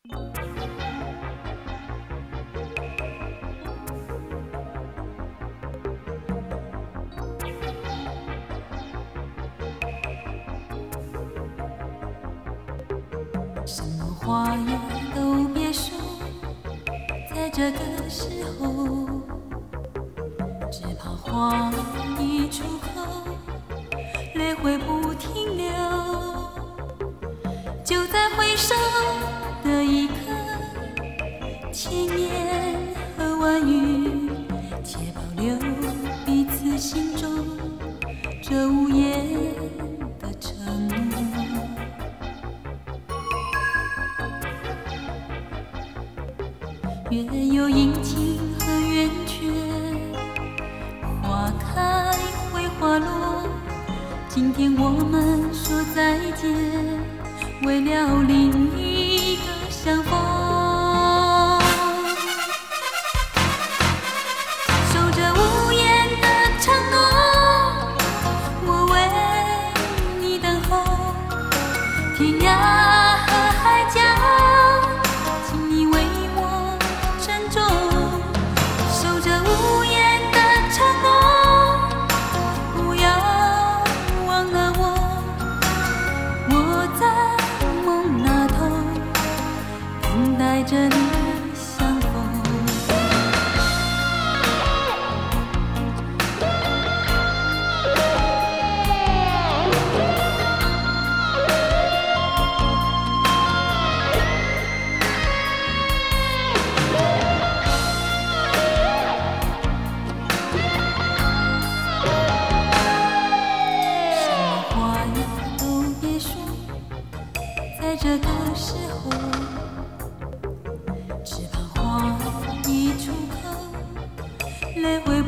什么话呀都别说，在这个时候，只怕话一出口，泪会不停留。就在回首的一刻，千言和万语，且保留彼此心中这无言的承诺。月有阴晴和圆缺，花开会花落。今天我们说再见，为了另一个相逢。守着无言的承诺，我为你等候。天涯和海角，请你为我珍重。守着无言的承诺，不要忘了我。我在梦那头，等待着你相逢。在这个时候，只怕话一出口，泪会